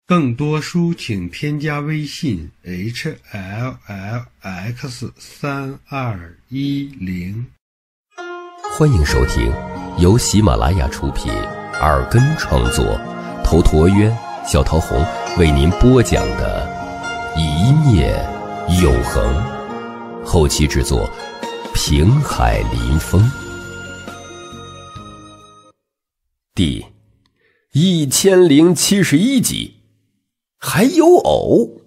更多书请添加微信 HLLX3210。 欢迎收听由喜马拉雅出品，耳根创作，头陀渊、小桃红为您播讲的《一念永恒》，后期制作平海林风，第1071集。还有偶。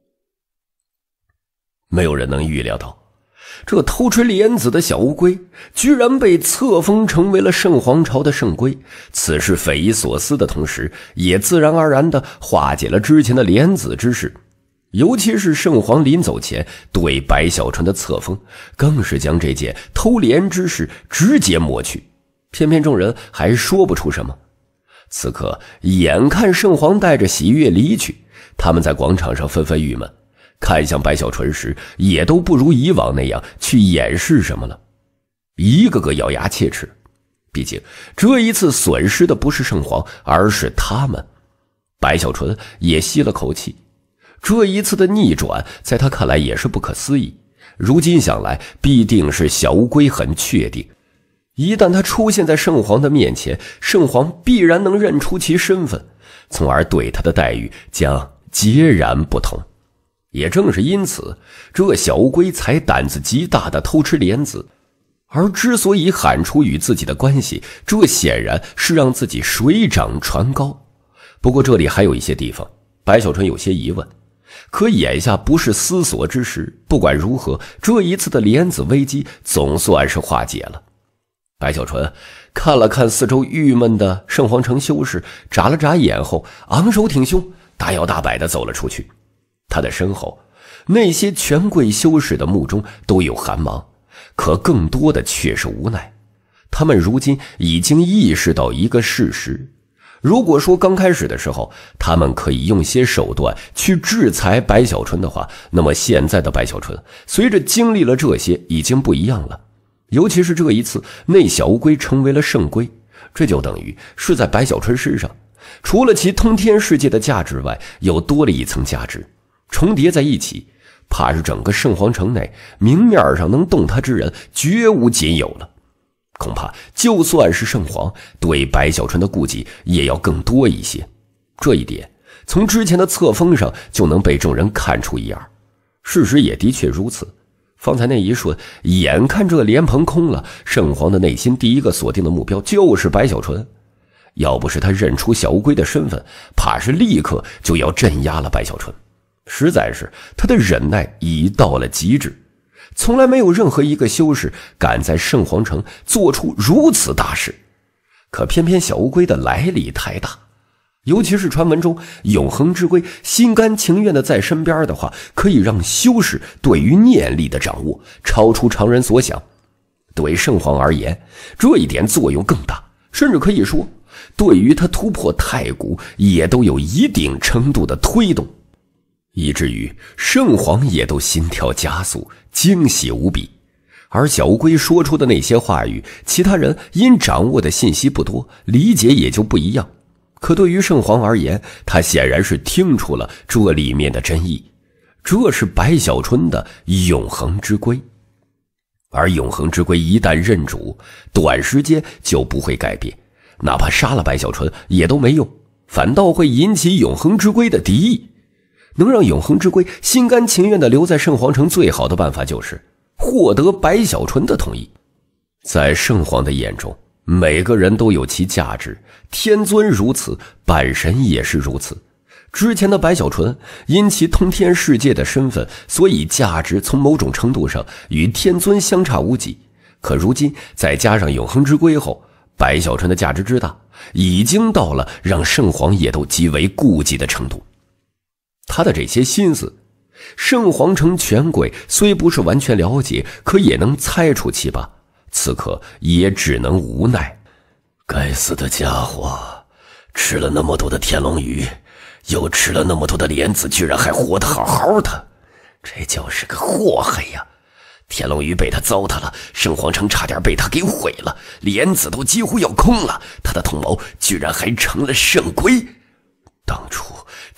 没有人能预料到，这偷吃莲子的小乌龟居然被册封成为了圣皇朝的圣龟。此事匪夷所思的同时，也自然而然地化解了之前的莲子之事。尤其是圣皇临走前对白小纯的册封，更是将这件偷莲之事直接抹去。偏偏众人还说不出什么。此刻眼看圣皇带着喜悦离去，他们在广场上纷纷郁闷，看向白小纯时也都不如以往那样去掩饰什么了，一个个咬牙切齿。毕竟这一次损失的不是圣皇，而是他们。白小纯也吸了口气，这一次的逆转在他看来也是不可思议。如今想来，必定是小乌龟很确定，一旦他出现在圣皇的面前，圣皇必然能认出其身份，从而对他的待遇将截然不同。也正是因此，这小乌龟才胆子极大地偷吃莲子。而之所以喊出与自己的关系，这显然是让自己水涨船高。不过这里还有一些地方白小纯有些疑问，可眼下不是思索之时。不管如何，这一次的莲子危机总算是化解了。白小纯看了看四周郁闷的圣皇城修士，眨了眨眼后昂首挺胸，大摇大摆地走了出去。他的身后，那些权贵修士的目中都有寒芒，可更多的却是无奈。他们如今已经意识到一个事实，如果说刚开始的时候他们可以用些手段去制裁白小纯的话，那么现在的白小纯随着经历了这些已经不一样了。尤其是这一次那小乌龟成为了圣龟，这就等于是在白小纯身上除了其通天世界的价值外，又多了一层价值，重叠在一起，怕是整个圣皇城内明面上能动他之人绝无仅有了。恐怕就算是圣皇对白小纯的顾忌也要更多一些，这一点从之前的册封上就能被众人看出一二。事实也的确如此，方才那一瞬，眼看这莲棚空了，圣皇的内心第一个锁定的目标就是白小纯。要不是他认出小乌龟的身份，怕是立刻就要镇压了白小纯。实在是他的忍耐已到了极致，从来没有任何一个修士敢在圣皇城做出如此大事。可偏偏小乌龟的来历太大，尤其是传闻中永恒之龟心甘情愿地在身边的话，可以让修士对于念力的掌握超出常人所想。对圣皇而言，这一点作用更大，甚至可以说对于他突破太古也都有一定程度的推动，以至于圣皇也都心跳加速，惊喜无比。而小乌龟说出的那些话语，其他人因掌握的信息不多，理解也就不一样。可对于圣皇而言，他显然是听出了这里面的真意，这是白小纯的永恒之龟。而永恒之龟一旦认主，短时间就不会改变，哪怕杀了白小纯也都没用，反倒会引起永恒之龟的敌意。能让永恒之龟心甘情愿地留在圣皇城，最好的办法就是获得白小纯的同意。在圣皇的眼中，每个人都有其价值，天尊如此，半神也是如此。之前的白小纯因其通天世界的身份，所以价值从某种程度上与天尊相差无几。可如今再加上永恒之龟后，白小纯的价值之大，已经到了让圣皇也都极为顾忌的程度。他的这些心思，圣皇城权贵虽不是完全了解，可也能猜出七八，此刻也只能无奈。该死的家伙，吃了那么多的天龙鱼，又吃了那么多的莲子，居然还活得好好的，这就是个祸害呀！天龙鱼被他糟蹋了，圣皇城差点被他给毁了，莲子都几乎要空了，他的同谋居然还成了圣龟。当初就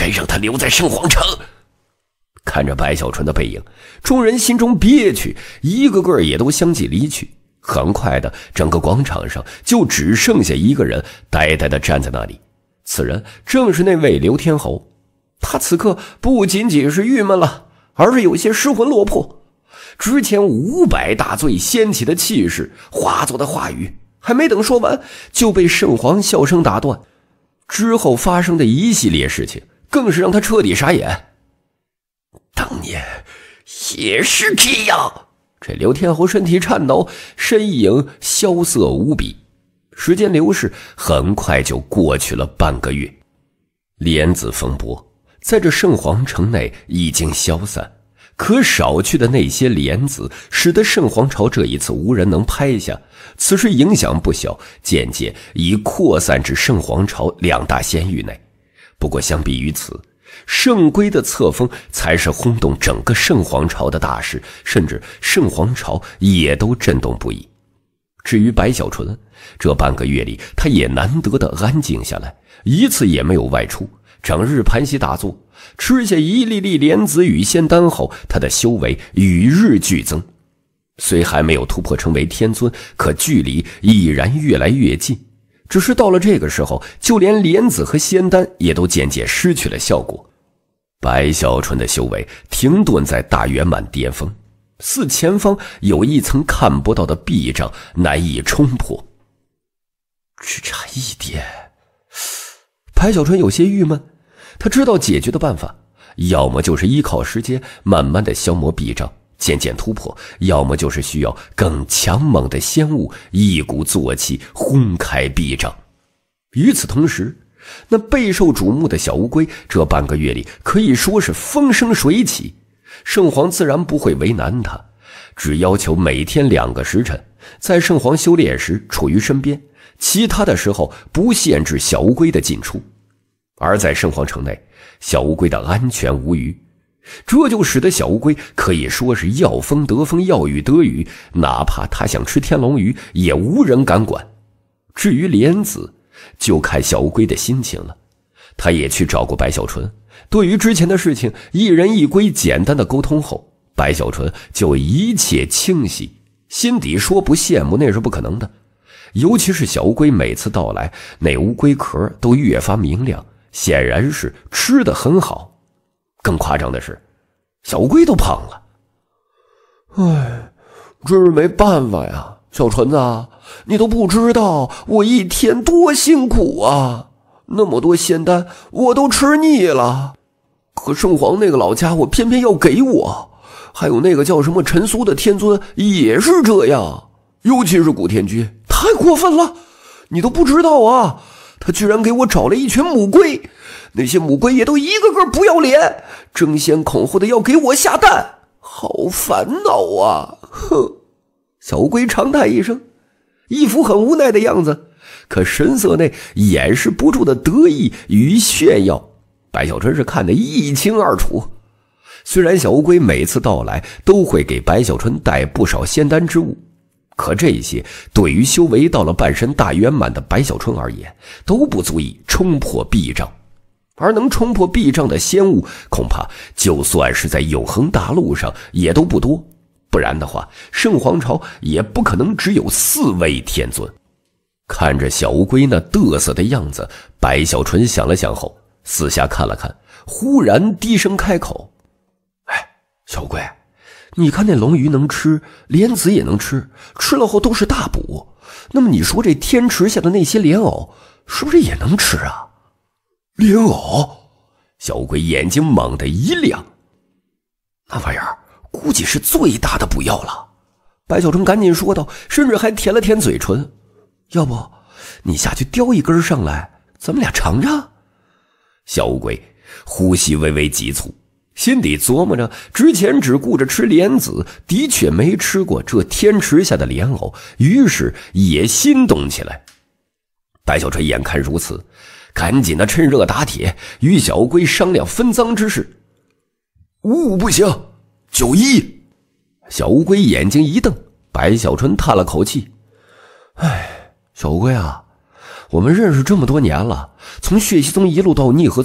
该让他留在圣皇城。看着白小纯的背影，众人心中憋屈，一个个也都相继离去。很快的，整个广场上就只剩下一个人呆呆地站在那里，此人正是那位刘天侯。他此刻不仅仅是郁闷了，而是有些失魂落魄。之前500大罪掀起的气势，化作的话语还没等说完，就被圣皇笑声打断。之后发生的一系列事情更是让他彻底傻眼。当年也是这样。这刘天侯身体颤抖，身影萧瑟无比。时间流逝，很快就过去了半个月。莲子风波在这圣皇城内已经消散，可少去的那些莲子使得圣皇朝这一次无人能拍下，此事影响不小，渐渐已扩散至圣皇朝2大仙域内。不过相比于此，圣龟的册封才是轰动整个圣皇朝的大事，甚至圣皇朝也都震动不已。至于白小纯，这半个月里他也难得的安静下来，一次也没有外出，整日盘膝打坐，吃下一粒粒莲子与仙丹后，他的修为与日俱增。虽还没有突破成为天尊，可距离已然越来越近。只是到了这个时候，就连莲子和仙丹也都渐渐失去了效果。白小纯的修为停顿在大圆满巅峰，似前方有一层看不到的壁障，难以冲破。只差一点。白小纯有些郁闷，他知道解决的办法，要么就是依靠时间慢慢的消磨壁障，渐渐突破，要么就是需要更强猛的仙物，一鼓作气轰开壁障。与此同时，那备受瞩目的小乌龟这半个月里可以说是风生水起。圣皇自然不会为难他，只要求每天2个时辰在圣皇修炼时处于身边，其他的时候不限制小乌龟的进出。而在圣皇城内，小乌龟的安全无虞，这就使得小乌龟可以说是要风得风，要雨得雨，哪怕他想吃天龙鱼也无人敢管。至于莲子，就看小乌龟的心情了。他也去找过白小纯，对于之前的事情一人一龟简单的沟通后，白小纯就一切清晰，心底说不羡慕那是不可能的。尤其是小乌龟每次到来，那乌龟壳都越发明亮，显然是吃得很好。更夸张的是，小乌龟都胖了。哎，真是没办法呀，小纯子，你都不知道我一天多辛苦啊！那么多仙丹我都吃腻了，可圣皇那个老家伙偏偏要给我，还有那个叫什么陈苏的天尊也是这样，尤其是古天君，太过分了！你都不知道啊，他居然给我找了一群母龟，那些母龟也都一个个不要脸，争先恐后的要给我下蛋，好烦恼啊！哼！小乌龟长叹一声，一副很无奈的样子，可神色内掩饰不住的得意与炫耀。白小纯是看得一清二楚。虽然小乌龟每次到来都会给白小纯带不少仙丹之物，可这些对于修为到了半神大圆满的白小纯而言，都不足以冲破壁障。而能冲破壁障的仙物，恐怕就算是在永恒大陆上也都不多。不然的话，圣皇朝也不可能只有4位天尊。看着小乌龟那嘚瑟的样子，白小纯想了想后，四下看了看，忽然低声开口：“哎，小乌龟，你看那龙鱼能吃，莲子也能吃，吃了后都是大补。那么你说这天池下的那些莲藕，是不是也能吃啊？”莲藕？小乌龟眼睛猛地一亮，那玩意儿估计是最大的补药了。白小纯赶紧说道，甚至还舔了舔嘴唇：“要不你下去叼一根上来，咱们俩尝尝。”小乌龟呼吸微微急促，心底琢磨着，之前只顾着吃莲子，的确没吃过这天池下的莲藕，于是也心动起来。白小纯眼看如此，赶紧的趁热打铁，与小乌龟商量分赃之事。“不行，91。”小乌龟眼睛一瞪，白小纯叹了口气：“哎，小乌龟啊，我们认识这么多年了，从血溪宗一路到逆河宗，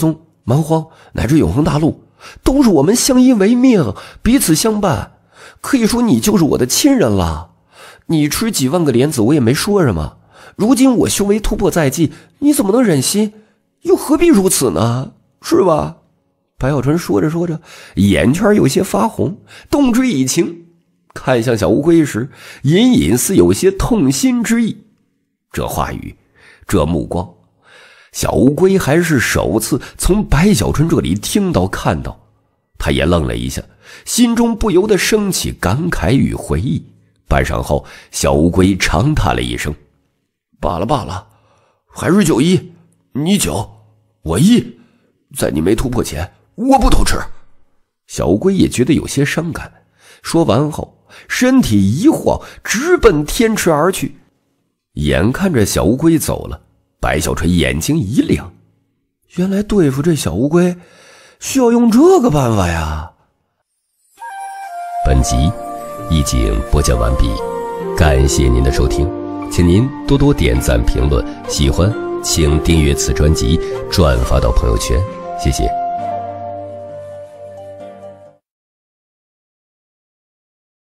蛮荒乃至永恒大陆，都是我们相依为命，彼此相伴，可以说你就是我的亲人了。你吃几万个莲子我也没说什么，如今我修为突破在即，你怎么能忍心？又何必如此呢？是吧？白小纯说着说着，眼圈有些发红，动之以情，看向小乌龟时，隐隐似有些痛心之意。这话语，这目光，小乌龟还是首次从白小纯这里听到看到。他也愣了一下，心中不由得升起感慨与回忆。半晌后，小乌龟长叹了一声：罢了罢了，还是91，你9，我1，在你没突破前我不偷吃。小乌龟也觉得有些伤感，说完后身体一晃，直奔天池而去。眼看着小乌龟走了，白小纯眼睛一亮，原来对付这小乌龟需要用这个办法呀。本集已经播讲完毕，感谢您的收听，请您多多点赞评论，喜欢请订阅此专辑，转发到朋友圈，谢谢。